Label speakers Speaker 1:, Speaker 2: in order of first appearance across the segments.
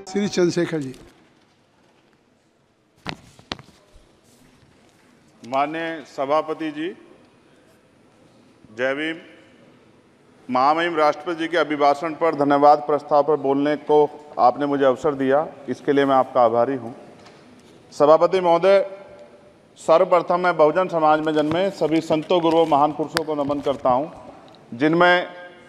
Speaker 1: श्री चंद्रशेखर जी।
Speaker 2: माननीय सभापति जी, जय भीम। महामहिम राष्ट्रपति जी के अभिभाषण पर धन्यवाद प्रस्ताव पर बोलने को आपने मुझे अवसर दिया, इसके लिए मैं आपका आभारी हूं। सभापति महोदय, सर्वप्रथम मैं बहुजन समाज में जन्मे सभी संतों, गुरुओं, महान पुरुषों को नमन करता हूं, जिनमें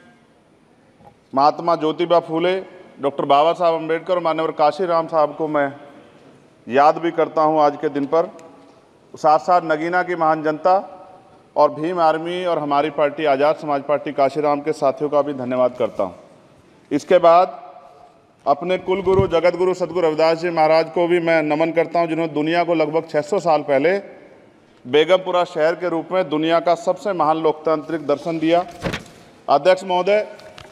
Speaker 2: महात्मा ज्योतिबा फूले, डॉक्टर बाबा साहब अम्बेडकर और मान्यवर काशीराम साहब को मैं याद भी करता हूं आज के दिन पर। साथ साथ नगीना की महान जनता और भीम आर्मी और हमारी पार्टी आज़ाद समाज पार्टी काशीराम के साथियों का भी धन्यवाद करता हूं। इसके बाद अपने कुल गुरु जगत गुरु सदगुरु रविदास जी महाराज को भी मैं नमन करता हूं, जिन्होंने दुनिया को लगभग 600 साल पहले बेगमपुरा शहर के रूप में दुनिया का सबसे महान लोकतांत्रिक दर्शन दिया। अध्यक्ष महोदय,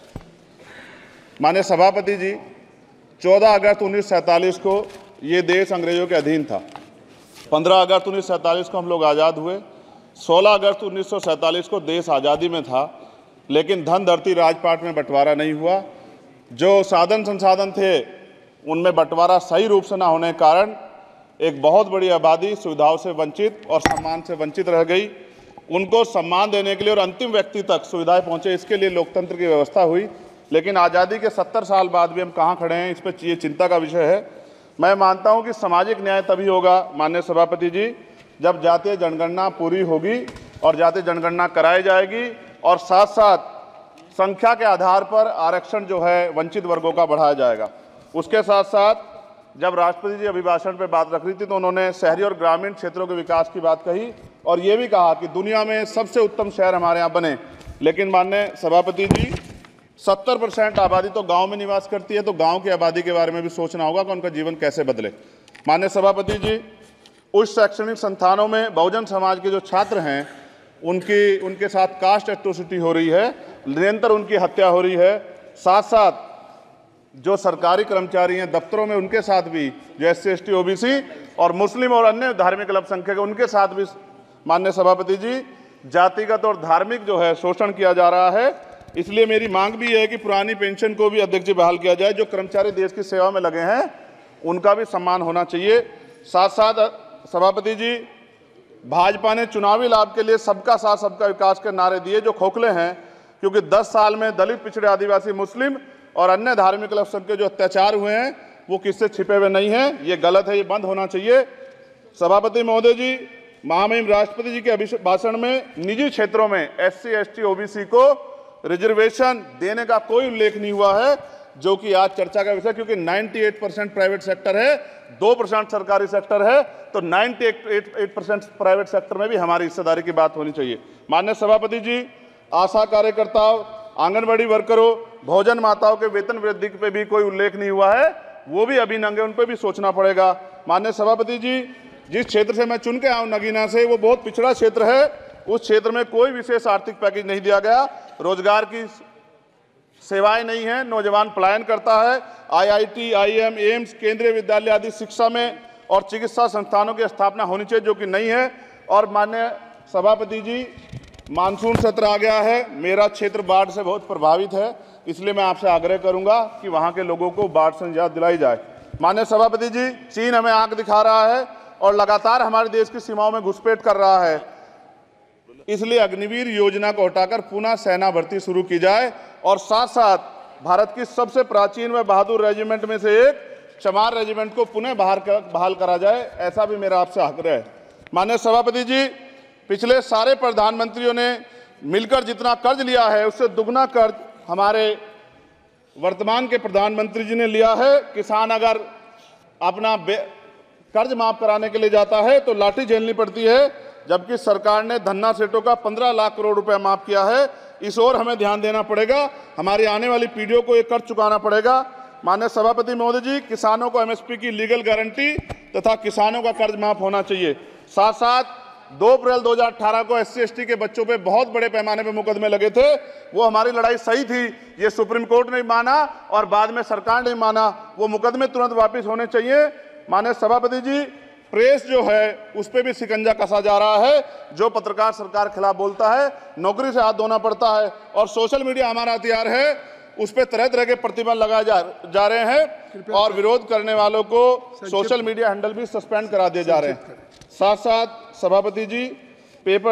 Speaker 2: माननीय सभापति जी, 14 अगस्त 1947 को ये देश अंग्रेजों के अधीन था। 15 अगस्त 1947 को हम लोग आज़ाद हुए। 16 अगस्त 1947 को देश आज़ादी में था, लेकिन धन धरती राजपाट में बंटवारा नहीं हुआ। जो साधन संसाधन थे उनमें बंटवारा सही रूप से न होने के कारण एक बहुत बड़ी आबादी सुविधाओं से वंचित और सम्मान से वंचित रह गई। उनको सम्मान देने के लिए और अंतिम व्यक्ति तक सुविधाएं पहुंचे, इसके लिए लोकतंत्र की व्यवस्था हुई। लेकिन आज़ादी के 70 साल बाद भी हम कहाँ खड़े हैं, इस पर ये चिंता का विषय है। मैं मानता हूं कि सामाजिक न्याय तभी होगा माननीय सभापति जी, जब जातीय जनगणना पूरी होगी और जातीय जनगणना कराई जाएगी और साथ साथ संख्या के आधार पर आरक्षण जो है वंचित वर्गों का बढ़ाया जाएगा। उसके साथ साथ जब राष्ट्रपति जी अभिभाषण पर बात रख रही थी तो उन्होंने शहरी और ग्रामीण क्षेत्रों के विकास की बात कही और ये भी कहा कि दुनिया में सबसे उत्तम शहर हमारे यहाँ बने। लेकिन माननीय सभापति जी, 70% आबादी तो गांव में निवास करती है, तो गांव की आबादी के बारे में भी सोचना होगा कि उनका जीवन कैसे बदले। माननीय सभापति जी, उच्च शैक्षणिक संस्थानों में बहुजन समाज के जो छात्र हैं उनके साथ कास्ट एट्रोसिटी हो रही है, निरंतर उनकी हत्या हो रही है। साथ साथ जो सरकारी कर्मचारी हैं दफ्तरों में, उनके साथ भी जो SC ST OBC और मुस्लिम और अन्य धार्मिक अल्पसंख्यक हैं उनके साथ भी माननीय सभापति जी जातिगत और धार्मिक जो है शोषण किया जा रहा है। इसलिए मेरी मांग भी है कि पुरानी पेंशन को भी अध्यक्ष जी बहाल किया जाए। जो कर्मचारी देश की सेवा में लगे हैं उनका भी सम्मान होना चाहिए। साथ साथ सभापति जी, भाजपा ने चुनावी लाभ के लिए सबका साथ सबका विकास के नारे दिए जो खोखले हैं, क्योंकि 10 साल में दलित, पिछड़े, आदिवासी, मुस्लिम और अन्य धार्मिक अल्पसंख्यक जो अत्याचार हुए हैं वो किससे छिपे हुए नहीं हैं। ये गलत है, ये बंद होना चाहिए। सभापति महोदय जी, महामहिम राष्ट्रपति जी के अभिभाषण में निजी क्षेत्रों में SC ST OBC को रिजर्वेशन देने का कोई उल्लेख नहीं हुआ है, जो कि आज चर्चा का विषय, क्योंकि 98% प्राइवेट सेक्टर है, 2% सरकारी सेक्टर है, तो 98% प्राइवेट सेक्टर में भी हमारी हिस्सेदारी की बात होनी चाहिए। माननीय सभापति जी, आशा कार्यकर्ताओं, आंगनबाड़ी वर्करों, भोजन माताओं के वेतन वृद्धि पे भी कोई उल्लेख नहीं हुआ है, वो भी अभी नंगे, उन पर भी सोचना पड़ेगा। माननीय सभापति जी, जिस क्षेत्र से मैं चुन के आऊँ नगीना से, वो बहुत पिछड़ा क्षेत्र है। उस क्षेत्र में कोई विशेष आर्थिक पैकेज नहीं दिया गया, रोजगार की सेवाएं नहीं है, नौजवान पलायन करता है। IIT, IIM, एम्स, केंद्रीय विद्यालय आदि शिक्षा में और चिकित्सा संस्थानों की स्थापना होनी चाहिए, जो कि नहीं है। और माननीय सभापति जी, मानसून सत्र आ गया है, मेरा क्षेत्र बाढ़ से बहुत प्रभावित है, इसलिए मैं आपसे आग्रह करूंगा कि वहां के लोगों को बाढ़ से निजात दिलाई जाए। माननीय सभापति जी, चीन हमें आंख दिखा रहा है और लगातार हमारे देश की सीमाओं में घुसपैठ कर रहा है, इसलिए अग्निवीर योजना को हटाकर पुनः सेना भर्ती शुरू की जाए और साथ साथ भारत की सबसे प्राचीन व बहादुर रेजिमेंट में से एक चमार रेजिमेंट को पुनः बहाल करा जाए, ऐसा भी मेरा आपसे आग्रह है। माननीय सभापति जी, पिछले सारे प्रधानमंत्रियों ने मिलकर जितना कर्ज लिया है उससे दुगना कर्ज हमारे वर्तमान के प्रधानमंत्री जी ने लिया है। किसान अगर अपना कर्ज माफ कराने के लिए जाता है तो लाठी झेलनी पड़ती है, जबकि सरकार ने धन्ना सेठों का 15 लाख करोड़ रुपया माफ किया है। इस ओर हमें ध्यान देना पड़ेगा, हमारी आने वाली पीढ़ियों को ये कर्ज चुकाना पड़ेगा। माननीय सभापति महोदय जी, किसानों को MSP की लीगल गारंटी तथा किसानों का कर्ज माफ होना चाहिए। साथ साथ 2 अप्रैल 2018 को SC ST के बच्चों पे बहुत बड़े पैमाने पे मुकदमे लगे थे, वो हमारी लड़ाई सही थी, ये सुप्रीम कोर्ट ने माना और बाद में सरकार ने माना, वो मुकदमे तुरंत वापस होने चाहिए। माननीय सभापति जी, प्रेस जो है उस पर भी शिकंजा कसा जा रहा है, जो पत्रकार सरकार के खिलाफ बोलता है नौकरी से हाथ धोना पड़ता है और सोशल मीडिया हमारा हथियार है, उस पर तरह तरह के प्रतिबंध लगाए जा रहे हैं और विरोध करने वालों को सोशल मीडिया हैंडल भी सस्पेंड करा दिए जा रहे हैं। साथ साथ सभापति जी, पेपर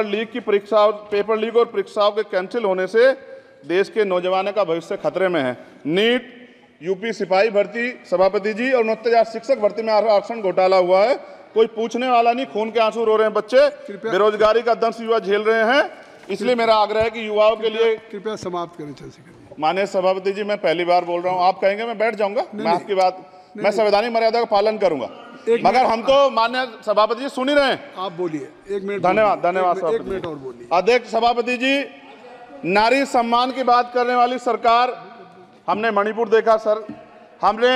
Speaker 2: लीक और परीक्षाओं के कैंसिल होने से देश के नौजवानों का भविष्य खतरे में है। नीट, यूपी सिपाही भर्ती सभापति जी और 69,000 शिक्षक भर्ती में आरक्षण घोटाला हुआ है, कोई पूछने वाला नहीं, खून के आंसू रो रहे हैं बच्चे, बेरोजगारी का दंश युवा झेल रहे हैं। इसलिए मेरा आग्रह है कि युवाओं के लिए
Speaker 1: कृपया समाप्त करें चर्चा।
Speaker 2: माननीय सभापति जी, मैं पहली बार बोल रहा हूं, आप कहेंगे मैं बैठ जाऊंगा, मैं आपकी बात, मैं संवैधानिक मर्यादा का पालन करूंगा, मगर हम तो माननीय सभापति जी सुन ही रहे हैं।
Speaker 1: आप बोलिए, 1 मिनट।
Speaker 2: धन्यवाद।
Speaker 1: एक मिनट और बोलिए।
Speaker 2: अध्यक्ष सभापति जी, नारी सम्मान की बात करने वाली सरकार, हमने मणिपुर देखा सर, हमने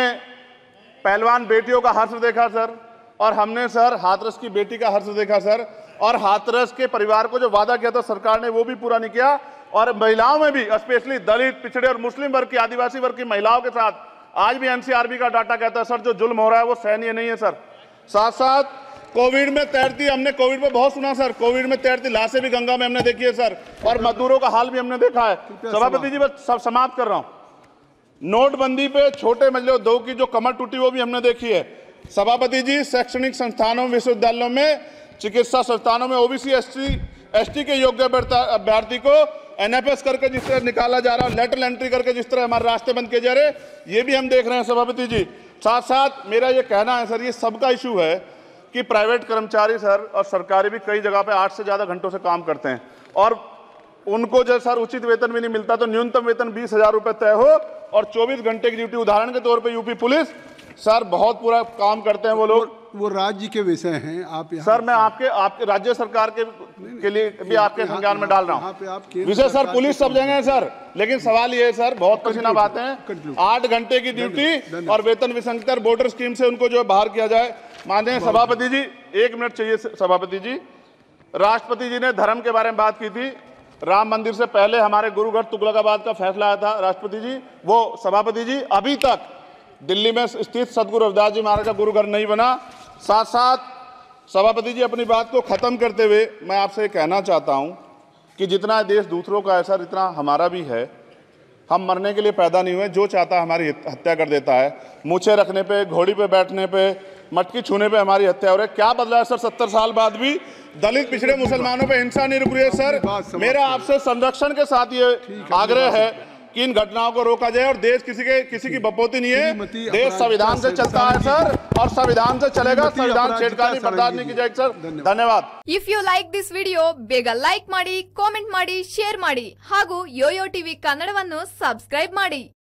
Speaker 2: पहलवान बेटियों का हर्ष देखा सर, और हमने सर हाथरस की बेटी का हर्ष देखा सर, और हाथरस के परिवार को जो वादा किया था सरकार ने वो भी पूरा नहीं किया। और महिलाओं में भी, स्पेशली दलित, पिछड़े और मुस्लिम वर्ग की, आदिवासी वर्ग की महिलाओं के साथ आज भी एनसीआरबी का डाटा कहता है सर जो जुल्म हो रहा है वो सहनीय नहीं है सर। साथ साथ कोविड में तैरती, हमने कोविड में बहुत सुना सर, कोविड में तैरती लाशें भी गंगा में हमने देखी है सर, और मजदूरों का हाल भी हमने देखा है। सभापति जी, बस सब समाप्त कर रहा हूं। नोटबंदी पे छोटे मजले उद्योग की जो कमर टूटी वो भी हमने देखी है। सभापति जी, शैक्षणिक संस्थानों, विश्वविद्यालयों में, चिकित्सा संस्थानों में ओबीसी एसटी के योग्य अभ्यर्थी को एनएफएस करके जिस तरह निकाला जा रहा है, लेटरल एंट्री करके जिस तरह हमारे रास्ते बंद किए जा रहे, ये भी हम देख रहे हैं सभापति जी। साथ साथ मेरा ये कहना है सर, ये सबका इशू है कि प्राइवेट कर्मचारी सर और सरकारी भी कई जगह पे 8 से ज्यादा घंटों से काम करते हैं और उनको जो सर उचित वेतन भी नहीं मिलता, तो न्यूनतम वेतन 20,000 रुपए तय हो और 24 घंटे की ड्यूटी। उदाहरण के तौर पे यूपी पुलिस सर बहुत पूरा काम करते हैं वो लोग,
Speaker 1: वो राज्य के विषय हैं। आप
Speaker 2: सर मैं आपके राज्य सरकार के लिए भी आपके संज्ञान में डाल रहा हूँ विषय सर, पुलिस सब जगह है सर, लेकिन सवाल ये है सर, बहुत पसीना बातें हैं, 8 घंटे की ड्यूटी और वेतन विसंगति, वोटर स्कीम से उनको जो बाहर किया जाए। माननीय सभापति जी, 1 मिनट चाहिए सभापति जी। राष्ट्रपति जी ने धर्म के बारे में बात की थी, राम मंदिर से पहले हमारे गुरुघर तुगलकाबाद का फैसला आया था राष्ट्रपति जी, वो सभापति जी अभी तक दिल्ली में स्थित सदगुरु रविदास जी महाराज का गुरुघर नहीं बना। साथ साथ सभापति जी, अपनी बात को खत्म करते हुए मैं आपसे कहना चाहता हूं कि जितना देश दूसरों का है सर, इतना हमारा भी है। हम मरने के लिए पैदा नहीं हुए, जो चाहता है हमारी हत्या कर देता है। मूछें रखने पे, घोड़ी पे बैठने पे, मटकी छूने पे हमारी हत्या हो रही है। क्या बदला है सर? 70 साल बाद भी दलित, पिछड़े, मुसलमानों पे हिंसा नहीं रुक रही है सर। मेरा आपसे संरक्षण के साथ ये आग्रह है कि इन घटनाओं को रोका जाए और देश किसी की बपोती नहीं है, देश संविधान से चलता है सर और संविधान से चलेगा। संविधान छेड़खानी बर्दाश्त नहीं की जाएगी सर। धन्यवाद।
Speaker 3: If you like this video ಬೇಗ ಲೈಕ್ ಮಾಡಿ, ಕಾಮೆಂಟ್ ಮಾಡಿ, ಶೇರ್ ಮಾಡಿ ಹಾಗೂ ಯೋಯೋ ಟಿವಿ ಕನ್ನಡವನ್ನು ಸಬ್ಸ್ಕ್ರೈಬ್ ಮಾಡಿ।